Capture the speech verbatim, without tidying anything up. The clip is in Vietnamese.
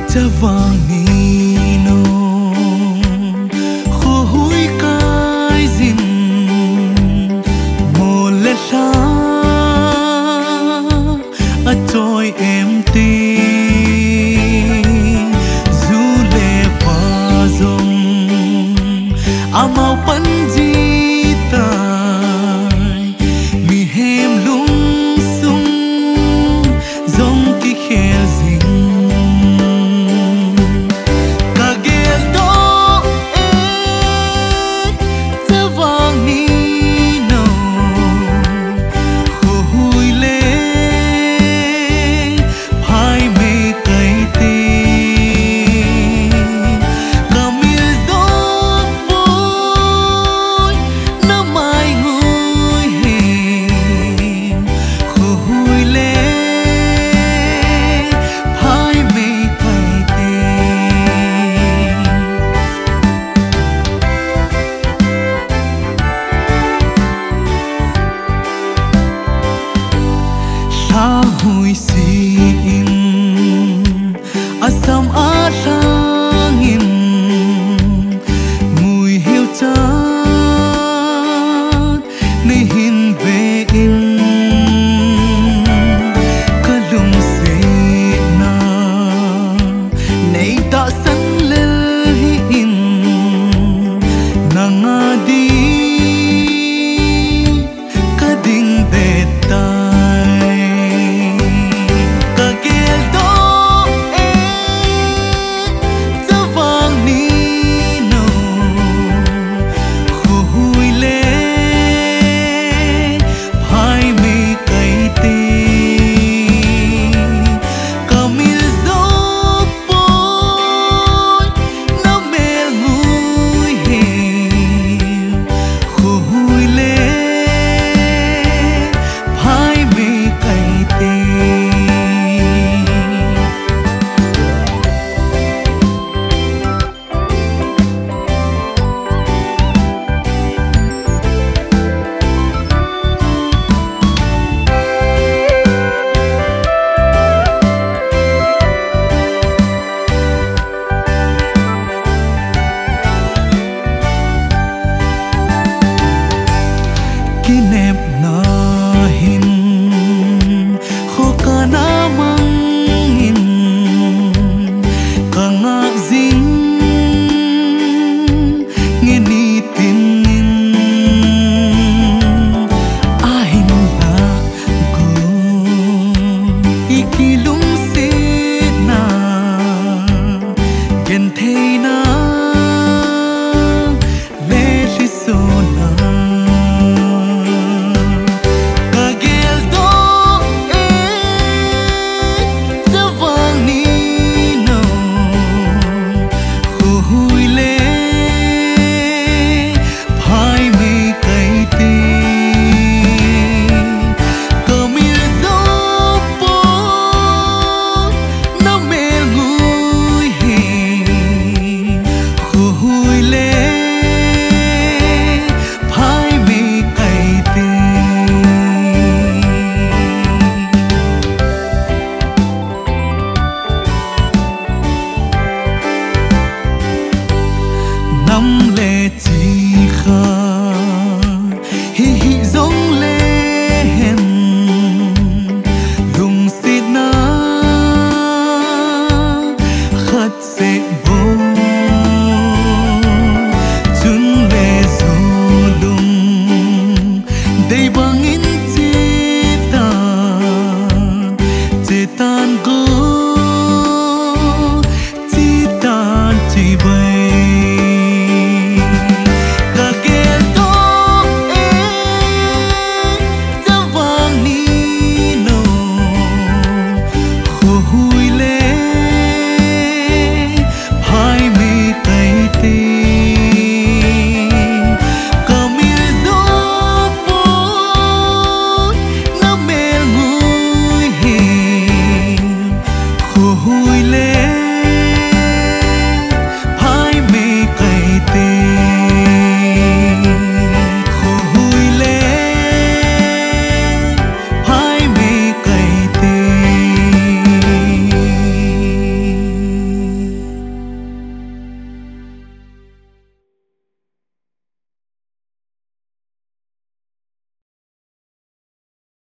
Chavangino Khuhui kai zin Mole la Atoy empty Zule pazong Amau panjita Mi hem lung sung Zong ki kher zing Hui sin asam asangin mùi hiu chat nei hin ve in kalum se na nei ta san lel hi in nanga di kading beta Kinep na hin Kho ka na mangin Kanga zing Ngenitin nin Ahin la go Ikilung se na Gentay na Le liso na Nam le chi kha hi hi zong le hen lung sit na khat se bo chun le zo lung dei bang in chi ta che tan go chi tan chi bai Hui le